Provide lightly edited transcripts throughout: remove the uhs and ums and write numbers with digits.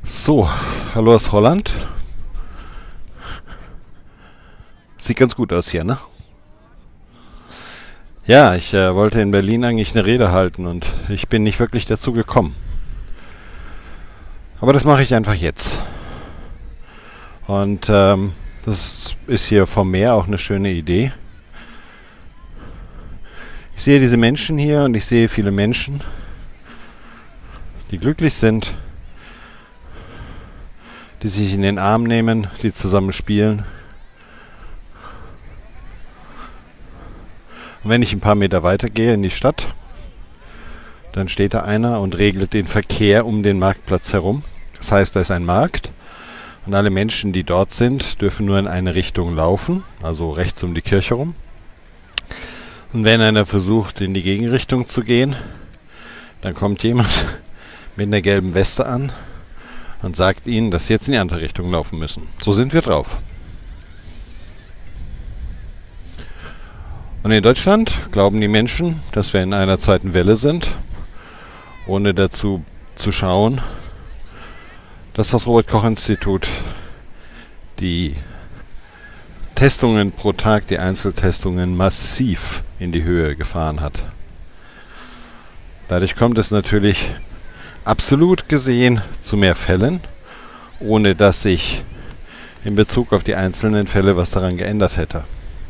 So, hallo aus Holland. Sieht ganz gut aus hier, ne? Ja, ich wollte in Berlin eigentlich eine Rede halten und ich bin nicht wirklich dazu gekommen. Aber das mache ich einfach jetzt. Und das ist hier vom Meer auch eine schöne Idee. Ich sehe diese Menschen hier und ich sehe viele Menschen, die glücklich sind, die sich in den Arm nehmen, die zusammen spielen. Und wenn ich ein paar Meter weiter gehe in die Stadt, dann steht da einer und regelt den Verkehr um den Marktplatz herum. Das heißt, da ist ein Markt und alle Menschen, die dort sind, dürfen nur in eine Richtung laufen, also rechts um die Kirche rum. Und wenn einer versucht, in die Gegenrichtung zu gehen, dann kommt jemand mit einer gelben Weste an und sagt ihnen, dass sie jetzt in die andere Richtung laufen müssen. So sind wir drauf. Und in Deutschland glauben die Menschen, dass wir in einer zweiten Welle sind, ohne dazu zu schauen, dass das Robert-Koch-Institut die Testungen pro Tag, die Einzeltestungen massiv in die Höhe gefahren hat. Dadurch kommt es natürlich absolut gesehen zu mehr Fällen, ohne dass sich in Bezug auf die einzelnen Fälle was daran geändert hätte.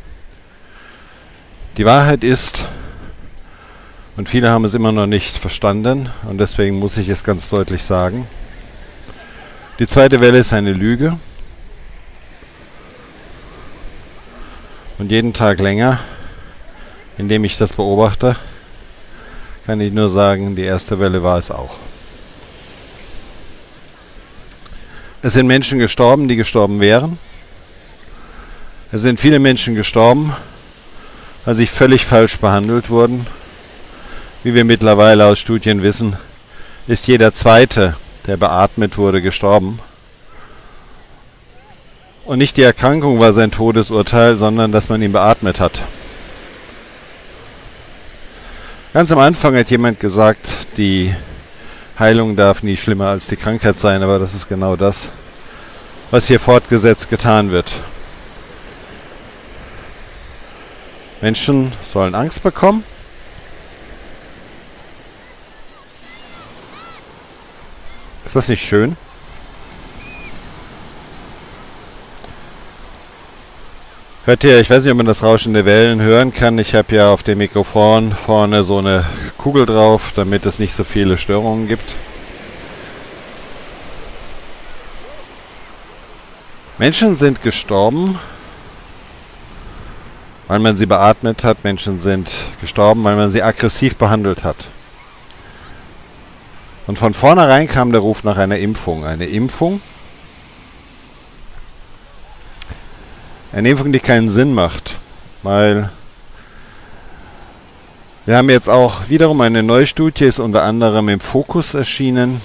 Die Wahrheit ist, und viele haben es immer noch nicht verstanden, und deswegen muss ich es ganz deutlich sagen, die zweite Welle ist eine Lüge. Und jeden Tag länger, indem ich das beobachte, kann ich nur sagen, die erste Welle war es auch. Es sind Menschen gestorben, die gestorben wären. Es sind viele Menschen gestorben, weil sie völlig falsch behandelt wurden. Wie wir mittlerweile aus Studien wissen, ist jeder Zweite, der beatmet wurde, gestorben. Und nicht die Erkrankung war sein Todesurteil, sondern dass man ihn beatmet hat. Ganz am Anfang hat jemand gesagt, die Heilung darf nie schlimmer als die Krankheit sein, aber das ist genau das, was hier fortgesetzt getan wird. Menschen sollen Angst bekommen. Ist das nicht schön? Hört ihr, ich weiß nicht, ob man das Rauschen der Wellen hören kann. Ich habe ja auf dem Mikrofon vorne so eine Kugel drauf, damit es nicht so viele Störungen gibt. Menschen sind gestorben, weil man sie beatmet hat. Menschen sind gestorben, weil man sie aggressiv behandelt hat. Und von vornherein kam der Ruf nach einer Impfung. Eine Impfung, die keinen Sinn macht, weil wir haben jetzt auch wiederum eine neue Studie, ist unter anderem im Focus erschienen,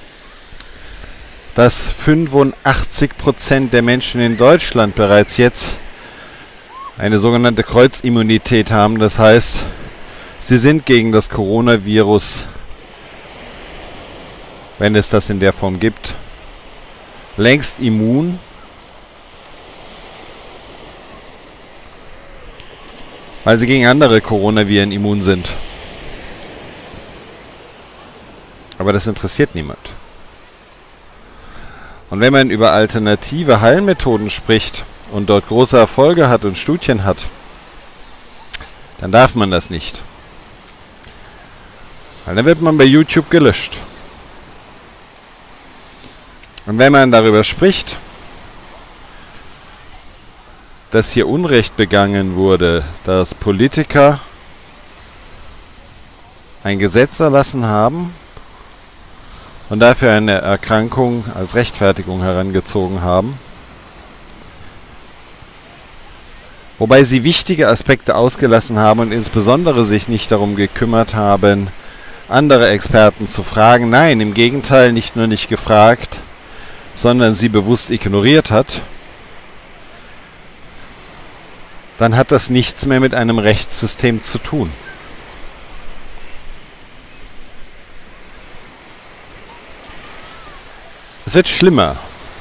dass 85% der Menschen in Deutschland bereits jetzt eine sogenannte Kreuzimmunität haben. Das heißt, sie sind gegen das Coronavirus, wenn es das in der Form gibt, längst immun. Weil sie gegen andere Coronaviren immun sind. Aber das interessiert niemand. Und wenn man über alternative Heilmethoden spricht und dort große Erfolge hat und Studien hat, dann darf man das nicht. Weil dann wird man bei YouTube gelöscht. Und wenn man darüber spricht, dass hier Unrecht begangen wurde, dass Politiker ein Gesetz erlassen haben und dafür eine Erkrankung als Rechtfertigung herangezogen haben, wobei sie wichtige Aspekte ausgelassen haben und insbesondere sich nicht darum gekümmert haben, andere Experten zu fragen. Nein, im Gegenteil, nicht nur nicht gefragt, sondern sie bewusst ignoriert hat, dann hat das nichts mehr mit einem Rechtssystem zu tun. Es wird schlimmer,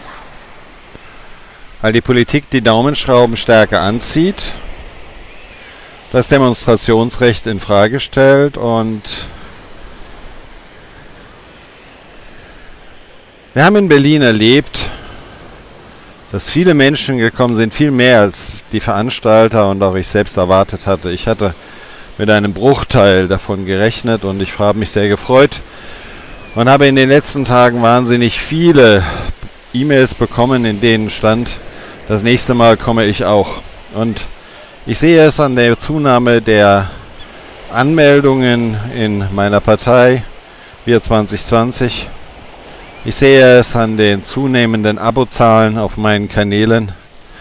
weil die Politik die Daumenschrauben stärker anzieht, das Demonstrationsrecht in Frage stellt und wir haben in Berlin erlebt, dass viele Menschen gekommen sind, viel mehr als die Veranstalter und auch ich selbst erwartet hatte. Ich hatte mit einem Bruchteil davon gerechnet und ich habe mich sehr gefreut und habe in den letzten Tagen wahnsinnig viele E-Mails bekommen, in denen stand, das nächste Mal komme ich auch. Und ich sehe es an der Zunahme der Anmeldungen in meiner Partei, Wir 2020. Ich sehe es an den zunehmenden Abozahlen auf meinen Kanälen,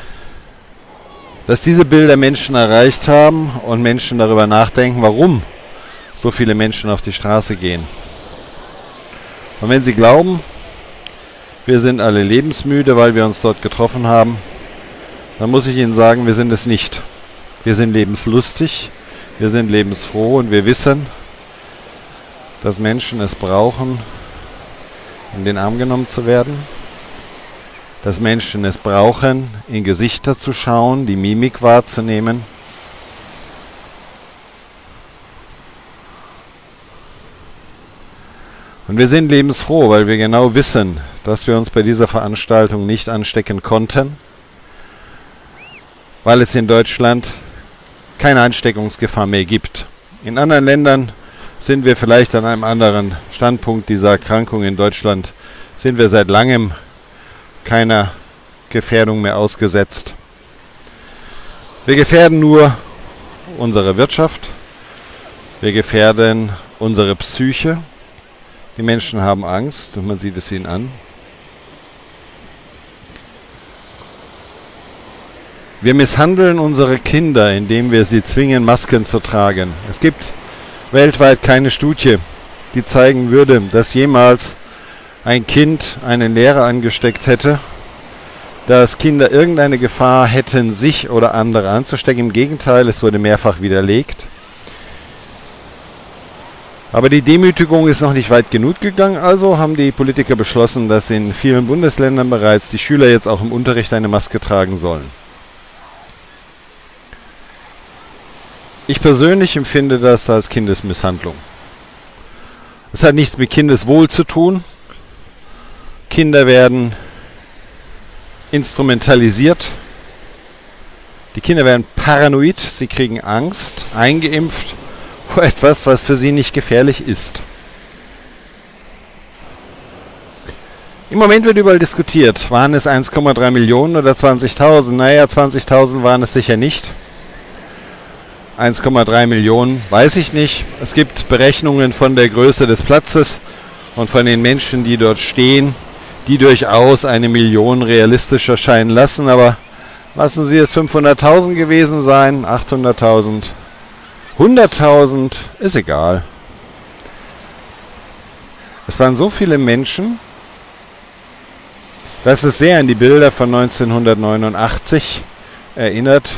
dass diese Bilder Menschen erreicht haben und Menschen darüber nachdenken, warum so viele Menschen auf die Straße gehen. Und wenn sie glauben, wir sind alle lebensmüde, weil wir uns dort getroffen haben, dann muss ich Ihnen sagen, wir sind es nicht. Wir sind lebenslustig, wir sind lebensfroh und wir wissen, dass Menschen es brauchen, in den Arm genommen zu werden, dass Menschen es brauchen, in Gesichter zu schauen, die Mimik wahrzunehmen. Und wir sind lebensfroh, weil wir genau wissen, dass wir uns bei dieser Veranstaltung nicht anstecken konnten, weil es in Deutschland keine Ansteckungsgefahr mehr gibt. In anderen Ländern sind wir vielleicht an einem anderen Standpunkt dieser Erkrankung. In Deutschland sind wir seit langem keiner Gefährdung mehr ausgesetzt. Wir gefährden nur unsere Wirtschaft, wir gefährden unsere Psyche. Die Menschen haben Angst und man sieht es ihnen an. Wir misshandeln unsere Kinder, indem wir sie zwingen, Masken zu tragen. Es gibt weltweit keine Studie, die zeigen würde, dass jemals ein Kind einen Lehrer angesteckt hätte, dass Kinder irgendeine Gefahr hätten, sich oder andere anzustecken. Im Gegenteil, es wurde mehrfach widerlegt. Aber die Demütigung ist noch nicht weit genug gegangen, also haben die Politiker beschlossen, dass in vielen Bundesländern bereits die Schüler jetzt auch im Unterricht eine Maske tragen sollen. Ich persönlich empfinde das als Kindesmisshandlung. Es hat nichts mit Kindeswohl zu tun. Kinder werden instrumentalisiert. Die Kinder werden paranoid, sie kriegen Angst, eingeimpft vor etwas, was für sie nicht gefährlich ist. Im Moment wird überall diskutiert, waren es 1,3 Millionen oder 20.000? Naja, 20.000 waren es sicher nicht. 1,3 Millionen, weiß ich nicht. Es gibt Berechnungen von der Größe des Platzes und von den Menschen, die dort stehen, die durchaus 1 Million realistisch erscheinen lassen. Aber lassen Sie es 500.000 gewesen sein, 800.000, 100.000, ist egal. Es waren so viele Menschen, dass es sehr an die Bilder von 1989 erinnert.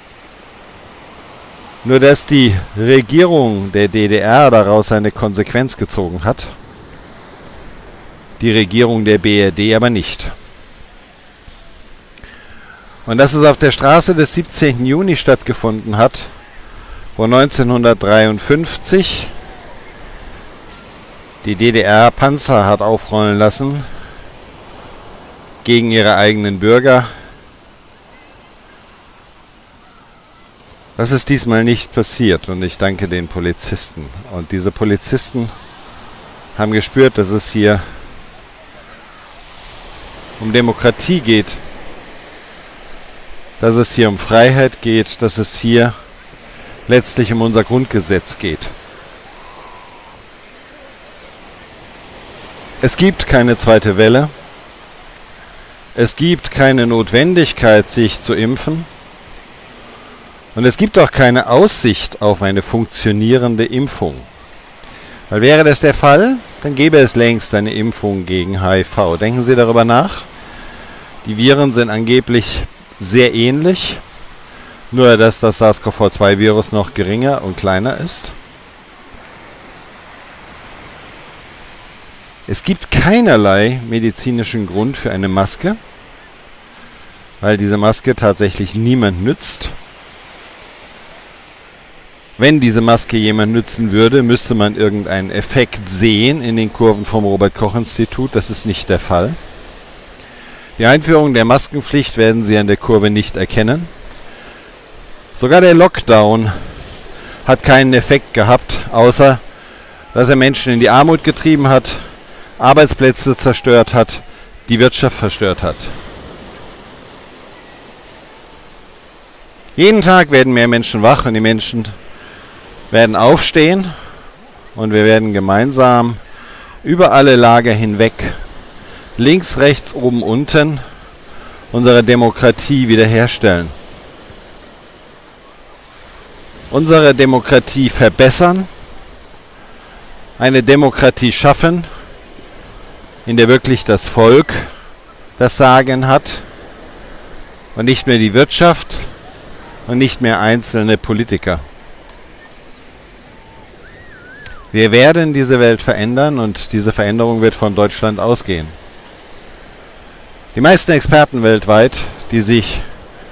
Nur dass die Regierung der DDR daraus eine Konsequenz gezogen hat, die Regierung der BRD aber nicht. Und dass es auf der Straße des 17. Juni stattgefunden hat, wo 1953 die DDR Panzer hat aufrollen lassen gegen ihre eigenen Bürger. Das ist diesmal nicht passiert und ich danke den Polizisten. Und diese Polizisten haben gespürt, dass es hier um Demokratie geht, dass es hier um Freiheit geht, dass es hier letztlich um unser Grundgesetz geht. Es gibt keine zweite Welle. Es gibt keine Notwendigkeit, sich zu impfen. Und es gibt auch keine Aussicht auf eine funktionierende Impfung. Weil wäre das der Fall, dann gäbe es längst eine Impfung gegen HIV. Denken Sie darüber nach. Die Viren sind angeblich sehr ähnlich, nur dass das SARS-CoV-2-Virus noch geringer und kleiner ist. Es gibt keinerlei medizinischen Grund für eine Maske, weil diese Maske tatsächlich niemand nützt. Wenn diese Maske jemand nützen würde, müsste man irgendeinen Effekt sehen in den Kurven vom Robert-Koch-Institut. Das ist nicht der Fall. Die Einführung der Maskenpflicht werden Sie an der Kurve nicht erkennen. Sogar der Lockdown hat keinen Effekt gehabt, außer dass er Menschen in die Armut getrieben hat, Arbeitsplätze zerstört hat, die Wirtschaft verstört hat. Jeden Tag werden mehr Menschen wach und die Menschen werden aufstehen und wir werden gemeinsam über alle Lager hinweg, links, rechts, oben, unten, unsere Demokratie wiederherstellen. Unsere Demokratie verbessern, eine Demokratie schaffen, in der wirklich das Volk das Sagen hat und nicht mehr die Wirtschaft und nicht mehr einzelne Politiker. Wir werden diese Welt verändern und diese Veränderung wird von Deutschland ausgehen. Die meisten Experten weltweit, die sich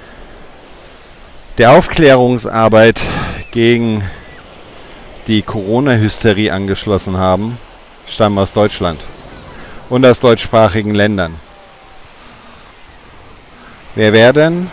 der Aufklärungsarbeit gegen die Corona-Hysterie angeschlossen haben, stammen aus Deutschland und aus deutschsprachigen Ländern. Wir werden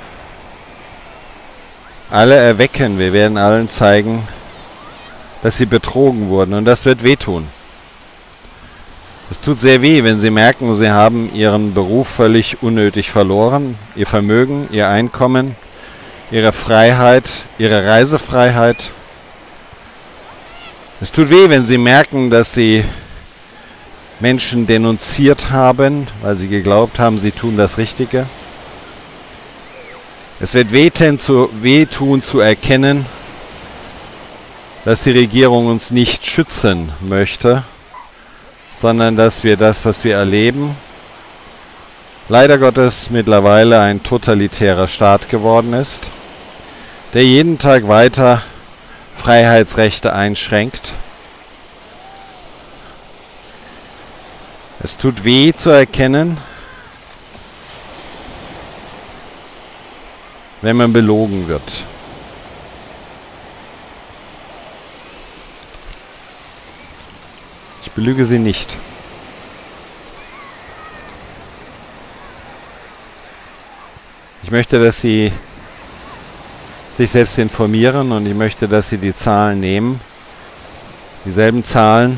alle erwecken, wir werden allen zeigen, dass sie betrogen wurden und das wird wehtun. Es tut sehr weh, wenn sie merken, sie haben ihren Beruf völlig unnötig verloren, ihr Vermögen, ihr Einkommen, ihre Freiheit, ihre Reisefreiheit. Es tut weh, wenn sie merken, dass sie Menschen denunziert haben, weil sie geglaubt haben, sie tun das Richtige. Es wird wehtun zu erkennen, dass die Regierung uns nicht schützen möchte, sondern dass wir das, was wir erleben, leider Gottes mittlerweile ein totalitärer Staat geworden ist, der jeden Tag weiter Freiheitsrechte einschränkt. Es tut weh zu erkennen, wenn man belogen wird. Ich belüge Sie nicht. Ich möchte, dass Sie sich selbst informieren und ich möchte, dass Sie die Zahlen nehmen. Dieselben Zahlen,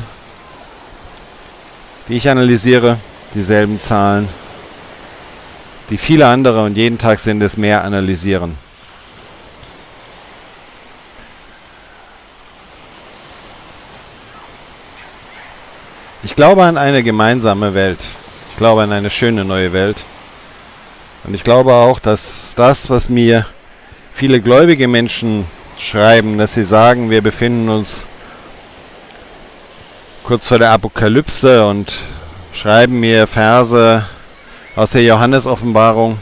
die ich analysiere, dieselben Zahlen, die viele andere und jeden Tag sind es mehr analysieren. Ich glaube an eine gemeinsame Welt. Ich glaube an eine schöne neue Welt. Und ich glaube auch, dass das, was mir viele gläubige Menschen schreiben, dass sie sagen, wir befinden uns kurz vor der Apokalypse und schreiben mir Verse aus der Johannes-Offenbarung.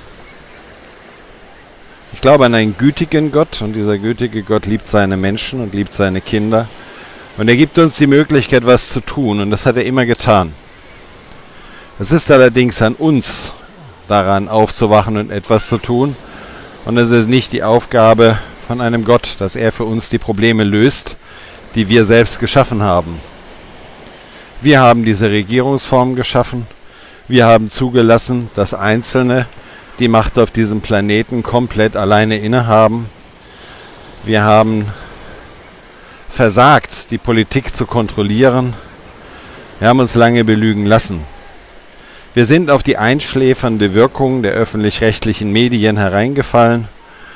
Ich glaube an einen gütigen Gott und dieser gütige Gott liebt seine Menschen und liebt seine Kinder. Und er gibt uns die Möglichkeit, was zu tun. Und das hat er immer getan. Es ist allerdings an uns, daran aufzuwachen und etwas zu tun. Und es ist nicht die Aufgabe von einem Gott, dass er für uns die Probleme löst, die wir selbst geschaffen haben. Wir haben diese Regierungsform geschaffen. Wir haben zugelassen, dass Einzelne die Macht auf diesem Planeten komplett alleine innehaben. Wir haben versagt, die Politik zu kontrollieren. Wir haben uns lange belügen lassen. Wir sind auf die einschläfernde Wirkung der öffentlich-rechtlichen Medien hereingefallen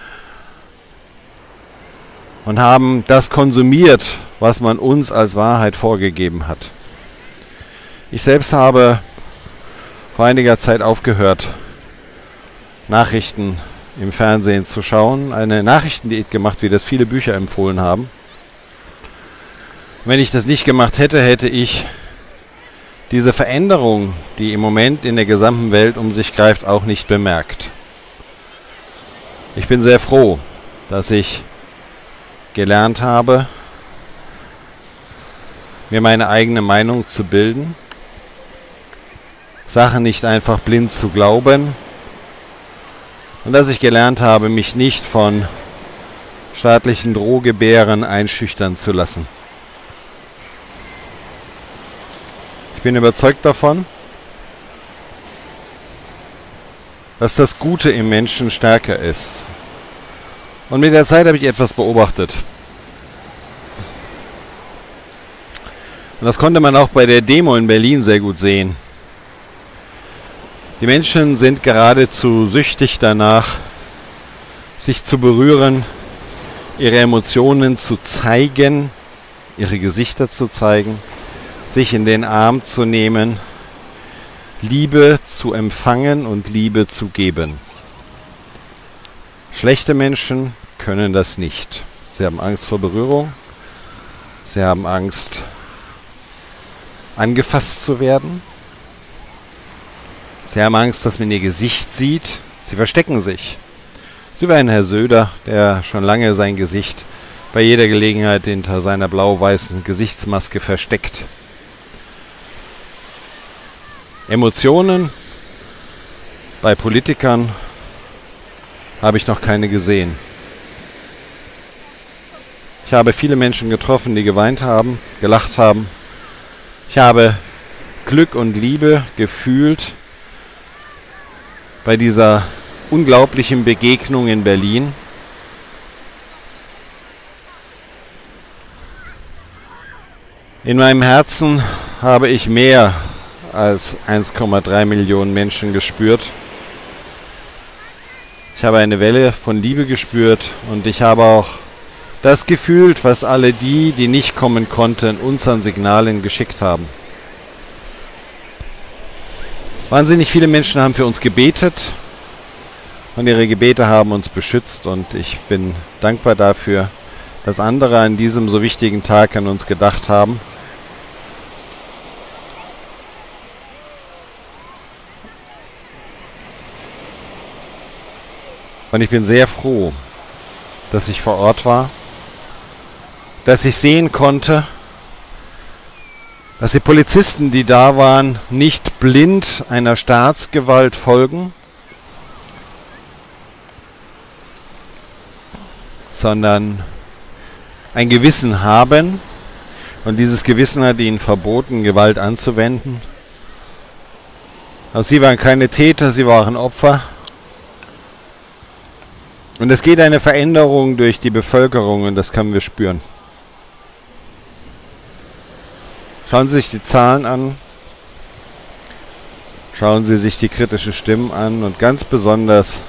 und haben das konsumiert, was man uns als Wahrheit vorgegeben hat. Ich selbst habe vor einiger Zeit aufgehört, Nachrichten im Fernsehen zu schauen, eine Nachrichtendiät gemacht, wie das viele Bücher empfohlen haben. Wenn ich das nicht gemacht hätte, hätte ich diese Veränderung, die im Moment in der gesamten Welt um sich greift, auch nicht bemerkt. Ich bin sehr froh, dass ich gelernt habe, mir meine eigene Meinung zu bilden Sachen nicht einfach blind zu glauben und dass ich gelernt habe, mich nicht von staatlichen Drohgebären einschüchtern zu lassen. Ich bin überzeugt davon, dass das Gute im Menschen stärker ist. Und mit der Zeit habe ich etwas beobachtet. Und das konnte man auch bei der Demo in Berlin sehr gut sehen. Die Menschen sind geradezu süchtig danach, sich zu berühren, ihre Emotionen zu zeigen, ihre Gesichter zu zeigen, sich in den Arm zu nehmen, Liebe zu empfangen und Liebe zu geben. Schlechte Menschen können das nicht. Sie haben Angst vor Berührung, sie haben Angst, angefasst zu werden, sie haben Angst, dass man ihr Gesicht sieht, sie verstecken sich. So wie ein Herr Söder, der schon lange sein Gesicht bei jeder Gelegenheit hinter seiner blau-weißen Gesichtsmaske versteckt. Emotionen bei Politikern habe ich noch keine gesehen. Ich habe viele Menschen getroffen, die geweint haben, gelacht haben. Ich habe Glück und Liebe gefühlt bei dieser unglaublichen Begegnung in Berlin. In meinem Herzen habe ich mehr als 1,3 Millionen Menschen gespürt. Ich habe eine Welle von Liebe gespürt und ich habe auch das gefühlt, was alle die, die nicht kommen konnten, uns an Signalen geschickt haben. Wahnsinnig viele Menschen haben für uns gebetet und ihre Gebete haben uns beschützt und ich bin dankbar dafür, dass andere an diesem so wichtigen Tag an uns gedacht haben. Und ich bin sehr froh, dass ich vor Ort war, dass ich sehen konnte, dass die Polizisten, die da waren, nicht blind einer Staatsgewalt folgen, sondern ein Gewissen haben. Und dieses Gewissen hat ihnen verboten, Gewalt anzuwenden. Aber sie waren keine Täter, sie waren Opfer. Und es geht eine Veränderung durch die Bevölkerung und das können wir spüren. Schauen Sie sich die Zahlen an, schauen Sie sich die kritischen Stimmen an und ganz besonders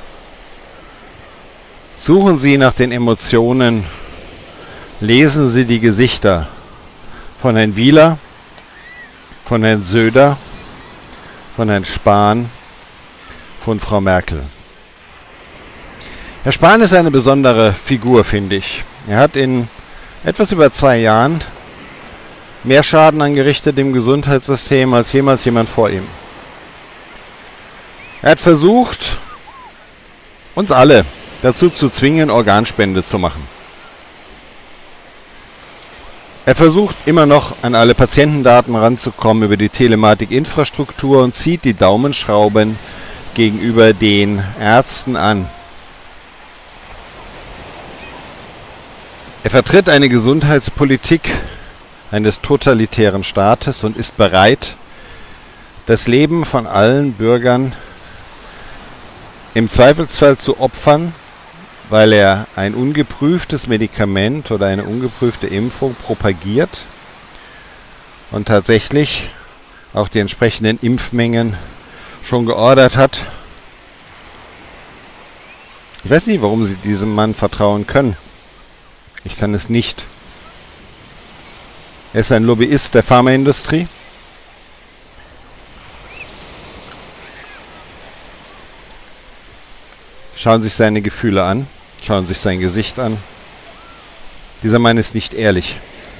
suchen Sie nach den Emotionen, lesen Sie die Gesichter von Herrn Wieler, von Herrn Söder, von Herrn Spahn, von Frau Merkel. Herr Spahn ist eine besondere Figur, finde ich. Er hat in etwas über 2 Jahren mehr Schaden angerichtet im Gesundheitssystem als jemals jemand vor ihm. Er hat versucht, uns alle dazu zu zwingen, Organspende zu machen. Er versucht immer noch an alle Patientendaten ranzukommen über die Telematikinfrastruktur und zieht die Daumenschrauben gegenüber den Ärzten an. Er vertritt eine Gesundheitspolitik eines totalitären Staates und ist bereit, das Leben von allen Bürgern im Zweifelsfall zu opfern, weil er ein ungeprüftes Medikament oder eine ungeprüfte Impfung propagiert und tatsächlich auch die entsprechenden Impfmengen schon geordert hat. Ich weiß nicht, warum Sie diesem Mann vertrauen können. Ich kann es nicht. Er ist ein Lobbyist der Pharmaindustrie. Schauen Sie sich seine Gefühle an. Schauen Sie sich sein Gesicht an. Dieser Mann ist nicht ehrlich.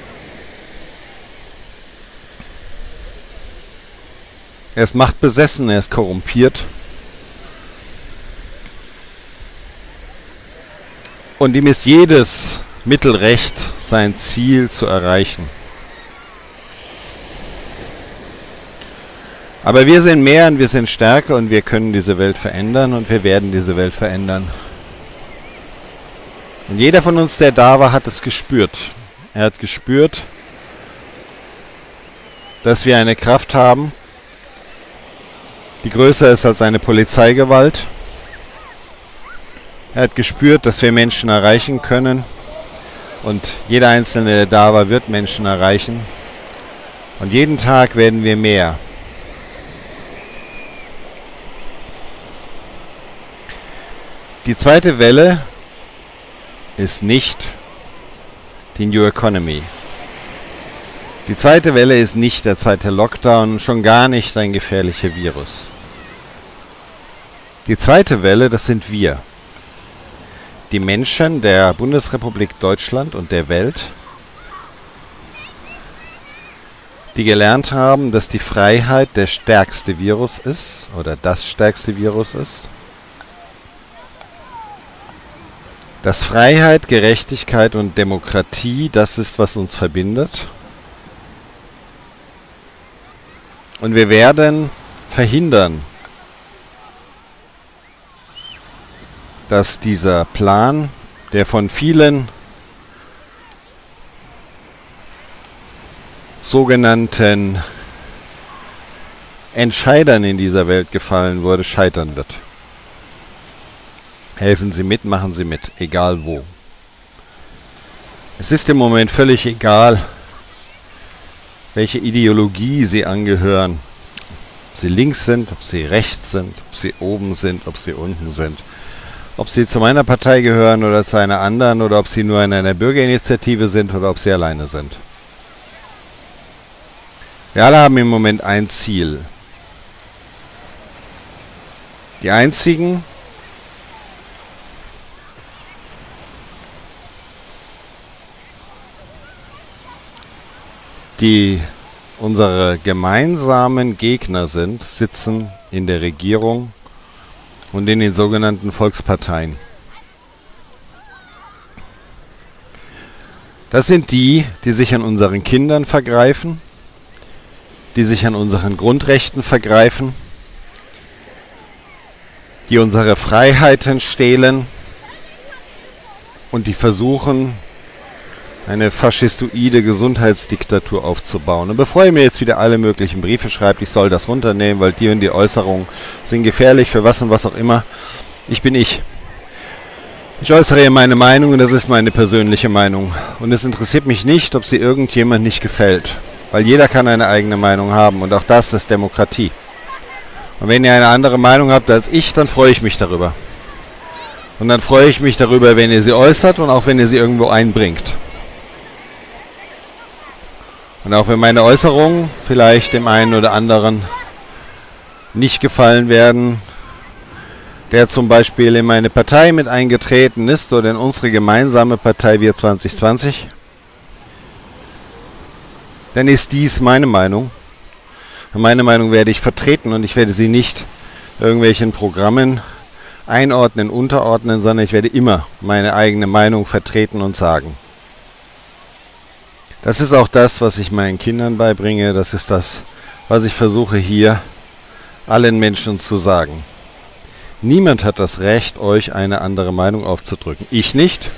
Er ist machtbesessen, er ist korrumpiert. Und ihm ist jedes Mittel recht, sein Ziel zu erreichen. Aber wir sind mehr und wir sind stärker und wir können diese Welt verändern und wir werden diese Welt verändern. Und jeder von uns, der da war, hat es gespürt. Er hat gespürt, dass wir eine Kraft haben, die größer ist als eine Polizeigewalt. Er hat gespürt, dass wir Menschen erreichen können. Und jeder Einzelne, der da war, wird Menschen erreichen. Und jeden Tag werden wir mehr. Die zweite Welle ist nicht die New Economy. Die zweite Welle ist nicht der zweite Lockdown, schon gar nicht ein gefährlicher Virus. Die zweite Welle, das sind wir. Die Menschen der Bundesrepublik Deutschland und der Welt, die gelernt haben, dass die Freiheit der stärkste Virus ist oder das stärkste Virus ist. Dass Freiheit, Gerechtigkeit und Demokratie das ist, was uns verbindet. Und wir werden verhindern, dass dieser Plan, der von vielen sogenannten Entscheidern in dieser Welt gefallen wurde, scheitern wird. Helfen Sie mit, machen Sie mit, egal wo. Es ist im Moment völlig egal, welche Ideologie Sie angehören. Ob Sie links sind, ob Sie rechts sind, ob Sie oben sind, ob Sie unten sind. Ob Sie zu meiner Partei gehören oder zu einer anderen oder ob Sie nur in einer Bürgerinitiative sind oder ob Sie alleine sind. Wir alle haben im Moment ein Ziel. Die einzigen, die unsere gemeinsamen Gegner sind, sitzen in der Regierung und in den sogenannten Volksparteien. Das sind die, die sich an unseren Kindern vergreifen, die sich an unseren Grundrechten vergreifen, die unsere Freiheiten stehlen und die versuchen, eine faschistoide Gesundheitsdiktatur aufzubauen. Und bevor ihr mir jetzt wieder alle möglichen Briefe schreibt, ich soll das runternehmen, weil die und die Äußerungen sind gefährlich für was und was auch immer. Ich bin ich. Ich äußere hier meine Meinung und das ist meine persönliche Meinung. Und es interessiert mich nicht, ob sie irgendjemand nicht gefällt. Weil jeder kann eine eigene Meinung haben und auch das ist Demokratie. Und wenn ihr eine andere Meinung habt als ich, dann freue ich mich darüber. Und dann freue ich mich darüber, wenn ihr sie äußert und auch wenn ihr sie irgendwo einbringt. Und auch wenn meine Äußerungen vielleicht dem einen oder anderen nicht gefallen werden, der zum Beispiel in meine Partei mit eingetreten ist oder in unsere gemeinsame Partei Wir 2020, dann ist dies meine Meinung. Und meine Meinung werde ich vertreten und ich werde sie nicht irgendwelchen Programmen einordnen, unterordnen, sondern ich werde immer meine eigene Meinung vertreten und sagen. Das ist auch das, was ich meinen Kindern beibringe. Das ist das, was ich versuche hier allen Menschen zu sagen. Niemand hat das Recht, euch eine andere Meinung aufzudrücken. Ich nicht.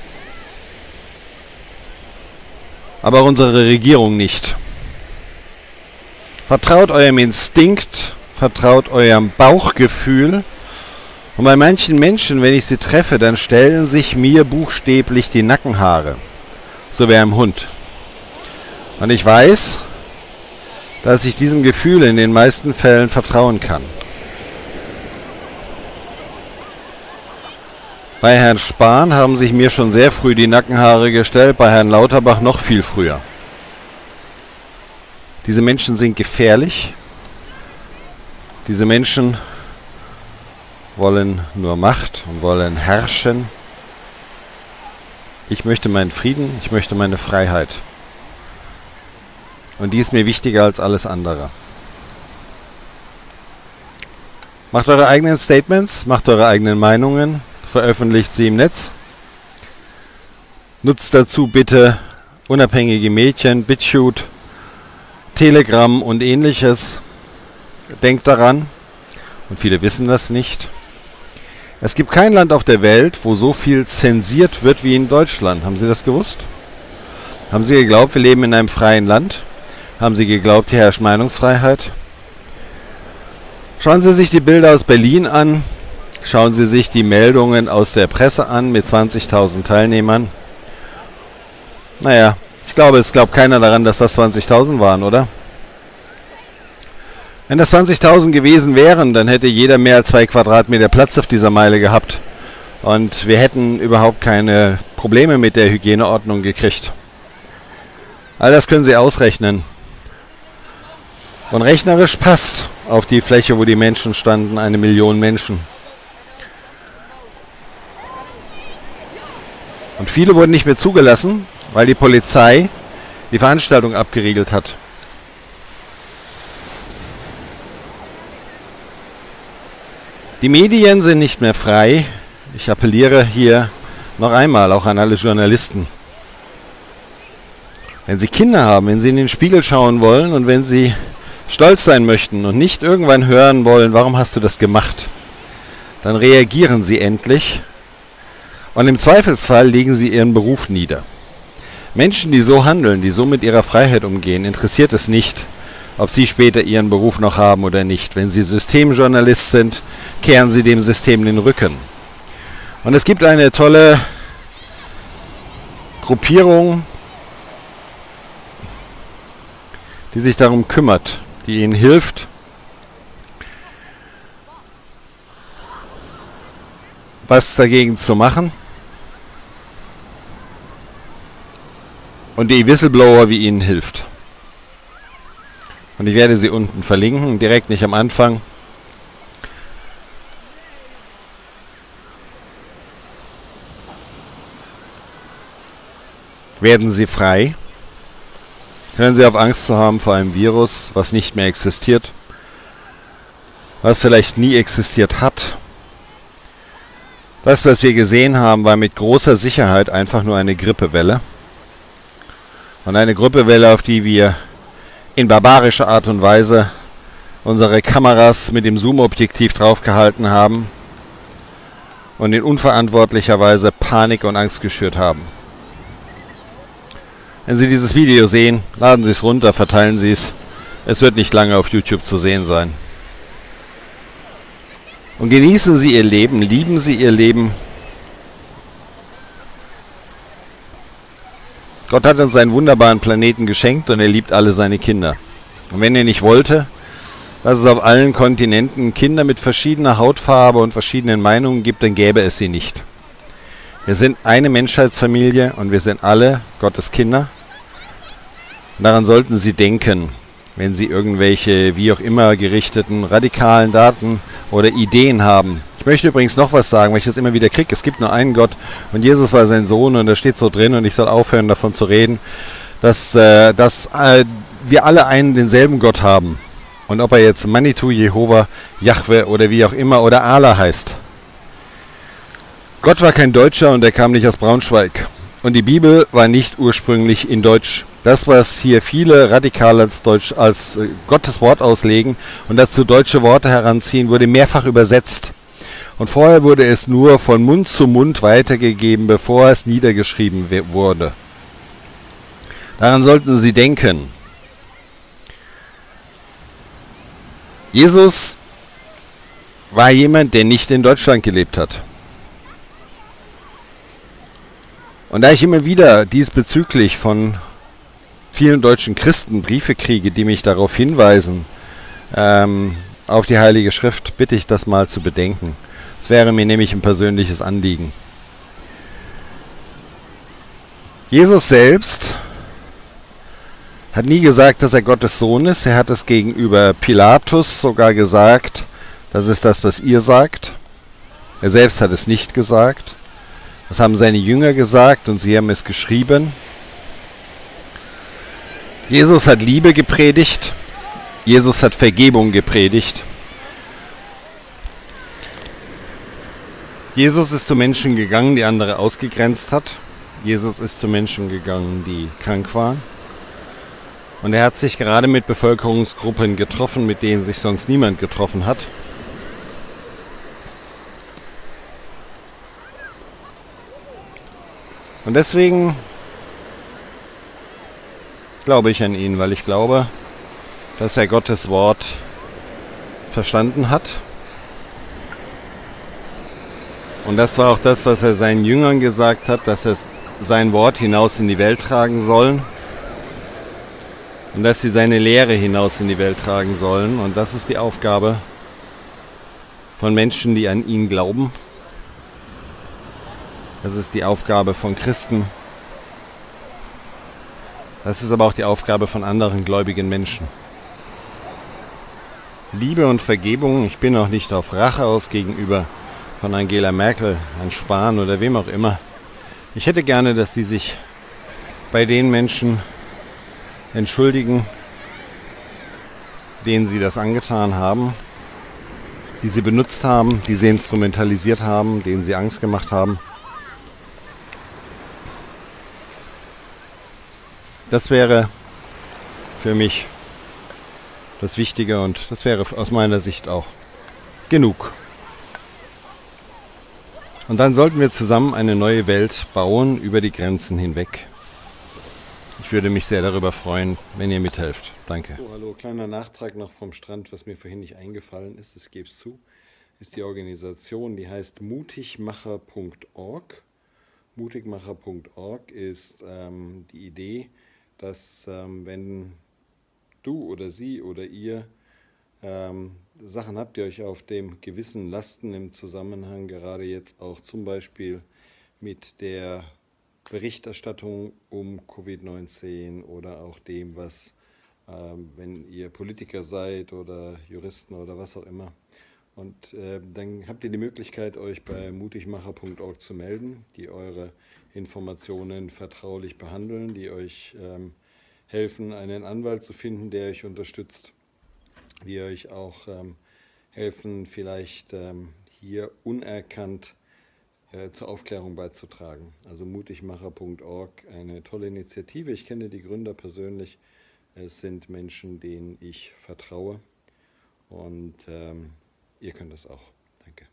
Aber auch unsere Regierung nicht. Vertraut eurem Instinkt, vertraut eurem Bauchgefühl. Und bei manchen Menschen, wenn ich sie treffe, dann stellen sich mir buchstäblich die Nackenhaare. So wie einem Hund. Und ich weiß, dass ich diesem Gefühl in den meisten Fällen vertrauen kann. Bei Herrn Spahn haben sich mir schon sehr früh die Nackenhaare gestellt, bei Herrn Lauterbach noch viel früher. Diese Menschen sind gefährlich. Diese Menschen wollen nur Macht und wollen herrschen. Ich möchte meinen Frieden, ich möchte meine Freiheit. Und die ist mir wichtiger als alles andere. Macht eure eigenen Statements, macht eure eigenen Meinungen, veröffentlicht sie im Netz. Nutzt dazu bitte unabhängige Medien, BitChute, Telegram und ähnliches. denkt daran, und viele wissen das nicht, es gibt kein Land auf der Welt, wo so viel zensiert wird wie in Deutschland. Haben Sie das gewusst? Haben Sie geglaubt, wir leben in einem freien Land? Haben Sie geglaubt, hier herrscht Meinungsfreiheit? Schauen Sie sich die Bilder aus Berlin an. Schauen Sie sich die Meldungen aus der Presse an mit 20.000 Teilnehmern. Naja, es glaubt keiner daran, dass das 20.000 waren, oder? Wenn das 20.000 gewesen wären, dann hätte jeder mehr als 2 Quadratmeter Platz auf dieser Meile gehabt. Und wir hätten überhaupt keine Probleme mit der Hygieneordnung gekriegt. All das können Sie ausrechnen. Und rechnerisch passt auf die Fläche, wo die Menschen standen, 1 Million Menschen. Und viele wurden nicht mehr zugelassen, weil die Polizei die Veranstaltung abgeriegelt hat. Die Medien sind nicht mehr frei. Ich appelliere hier noch einmal auch an alle Journalisten. Wenn Sie Kinder haben, wenn Sie in den Spiegel schauen wollen und wenn Sie stolz sein möchten und nicht irgendwann hören wollen, warum hast du das gemacht, dann reagieren Sie endlich und im Zweifelsfall legen Sie Ihren Beruf nieder. Menschen, die so handeln, die so mit ihrer Freiheit umgehen, interessiert es nicht, ob Sie später Ihren Beruf noch haben oder nicht. Wenn Sie Systemjournalist sind, kehren Sie dem System den Rücken. Und es gibt eine tolle Gruppierung, die sich darum kümmert, die Ihnen hilft, was dagegen zu machen. Und die Whistleblower, wie Ihnen hilft. Und ich werde sie unten verlinken, direkt nicht am Anfang. Werden Sie frei? Hören Sie auf, Angst zu haben vor einem Virus, was nicht mehr existiert, was vielleicht nie existiert hat. Das, was wir gesehen haben, war mit großer Sicherheit einfach nur eine Grippewelle. Und eine Grippewelle, auf die wir in barbarischer Art und Weise unsere Kameras mit dem Zoom-Objektiv draufgehalten haben und in unverantwortlicher Weise Panik und Angst geschürt haben. Wenn Sie dieses Video sehen, laden Sie es runter, verteilen Sie es. Es wird nicht lange auf YouTube zu sehen sein. Und genießen Sie Ihr Leben, lieben Sie Ihr Leben. Gott hat uns einen wunderbaren Planeten geschenkt und er liebt alle seine Kinder. Und wenn er nicht wollte, dass es auf allen Kontinenten Kinder mit verschiedener Hautfarbe und verschiedenen Meinungen gibt, dann gäbe es sie nicht. Wir sind eine Menschheitsfamilie und wir sind alle Gottes Kinder. Und daran sollten Sie denken, wenn Sie irgendwelche, wie auch immer, gerichteten, radikalen Daten oder Ideen haben. Ich möchte übrigens noch was sagen, weil ich das immer wieder kriege. Es gibt nur einen Gott und Jesus war sein Sohn und da steht so drin und ich soll aufhören davon zu reden, dass wir alle einen denselben Gott haben. Und ob er jetzt Manitou, Jehova, Jahwe oder wie auch immer oder Allah heißt. Gott war kein Deutscher und er kam nicht aus Braunschweig. Und die Bibel war nicht ursprünglich in Deutsch. Das, was hier viele radikal als Gottes Wort auslegen und dazu deutsche Worte heranziehen, wurde mehrfach übersetzt. Und vorher wurde es nur von Mund zu Mund weitergegeben, bevor es niedergeschrieben wurde. Daran sollten Sie denken. Jesus war jemand, der nicht in Deutschland gelebt hat. Und da ich immer wieder diesbezüglich von vielen deutschen Christen Briefe kriege, die mich darauf hinweisen, auf die Heilige Schrift, bitte ich das mal zu bedenken. Es wäre mir nämlich ein persönliches Anliegen. Jesus selbst hat nie gesagt, dass er Gottes Sohn ist. Er hat es gegenüber Pilatus sogar gesagt, das ist das, was ihr sagt. Er selbst hat es nicht gesagt. Das haben seine Jünger gesagt und sie haben es geschrieben. Jesus hat Liebe gepredigt. Jesus hat Vergebung gepredigt. Jesus ist zu Menschen gegangen, die andere ausgegrenzt hat. Jesus ist zu Menschen gegangen, die krank waren. Und er hat sich gerade mit Bevölkerungsgruppen getroffen, mit denen sich sonst niemand getroffen hat. Und deswegen glaube ich an ihn, weil ich glaube, dass er Gottes Wort verstanden hat. Und das war auch das, was er seinen Jüngern gesagt hat, dass er sein Wort hinaus in die Welt tragen sollen. Und dass sie seine Lehre hinaus in die Welt tragen sollen. Und das ist die Aufgabe von Menschen, die an ihn glauben. Das ist die Aufgabe von Christen. Das ist aber auch die Aufgabe von anderen gläubigen Menschen. Liebe und Vergebung, ich bin auch nicht auf Rache aus gegenüber von Angela Merkel, Herrn Spahn oder wem auch immer. Ich hätte gerne, dass sie sich bei den Menschen entschuldigen, denen sie das angetan haben, die sie benutzt haben, die sie instrumentalisiert haben, denen sie Angst gemacht haben. Das wäre für mich das Wichtige und das wäre aus meiner Sicht auch genug. Und dann sollten wir zusammen eine neue Welt bauen über die Grenzen hinweg. Ich würde mich sehr darüber freuen, wenn ihr mithelft. Danke. So, hallo, kleiner Nachtrag noch vom Strand, was mir vorhin nicht eingefallen ist, ich gebe es zu, ist die Organisation, die heißt mutigmacher.org. Mutigmacher.org ist die Idee, dass wenn du oder sie oder ihr Sachen habt, die euch auf dem Gewissen lasten im Zusammenhang, gerade jetzt auch zum Beispiel mit der Berichterstattung um Covid-19 oder auch dem, was, wenn ihr Politiker seid oder Juristen oder was auch immer. Und dann habt ihr die Möglichkeit, euch bei mutigmacher.org zu melden, die eure Informationen vertraulich behandeln, die euch helfen, einen Anwalt zu finden, der euch unterstützt, die euch auch helfen, vielleicht hier unerkannt zur Aufklärung beizutragen. Also mutigmacher.org, eine tolle Initiative. Ich kenne die Gründer persönlich. Es sind Menschen, denen ich vertraue. Und ihr könnt das auch. Danke.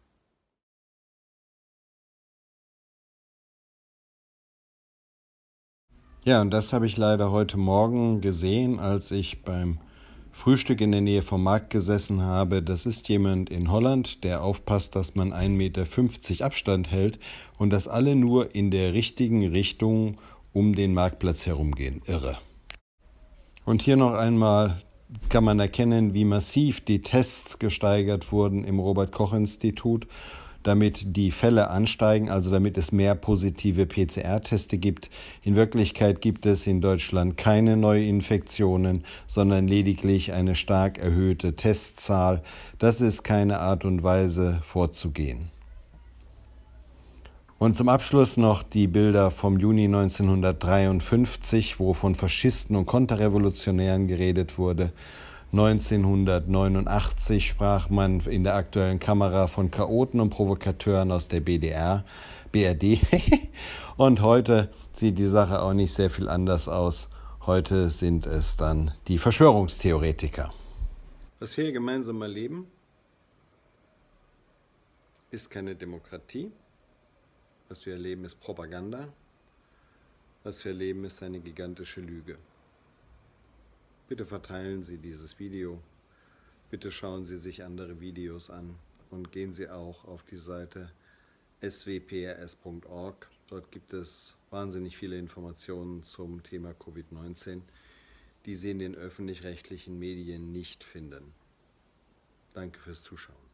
Ja, und das habe ich leider heute Morgen gesehen, als ich beim Frühstück in der Nähe vom Markt gesessen habe. Das ist jemand in Holland, der aufpasst, dass man 1,50 Meter Abstand hält und dass alle nur in der richtigen Richtung um den Marktplatz herumgehen. Irre. Und hier noch einmal kann man erkennen, wie massiv die Tests gesteigert wurden im Robert-Koch-Institut, damit die Fälle ansteigen, also damit es mehr positive PCR-Teste gibt. In Wirklichkeit gibt es in Deutschland keine Neuinfektionen, sondern lediglich eine stark erhöhte Testzahl. Das ist keine Art und Weise vorzugehen. Und zum Abschluss noch die Bilder vom Juni 1953, wo von Faschisten und Konterrevolutionären geredet wurde. 1989 sprach man in der Aktuellen Kamera von Chaoten und Provokateuren aus der BRD. Und heute sieht die Sache auch nicht sehr viel anders aus. Heute sind es dann die Verschwörungstheoretiker. Was wir hier gemeinsam erleben, ist keine Demokratie. Was wir erleben, ist Propaganda. Was wir erleben, ist eine gigantische Lüge. Bitte verteilen Sie dieses Video. Bitte schauen Sie sich andere Videos an und gehen Sie auch auf die Seite swprs.org. Dort gibt es wahnsinnig viele Informationen zum Thema Covid-19, die Sie in den öffentlich-rechtlichen Medien nicht finden. Danke fürs Zuschauen.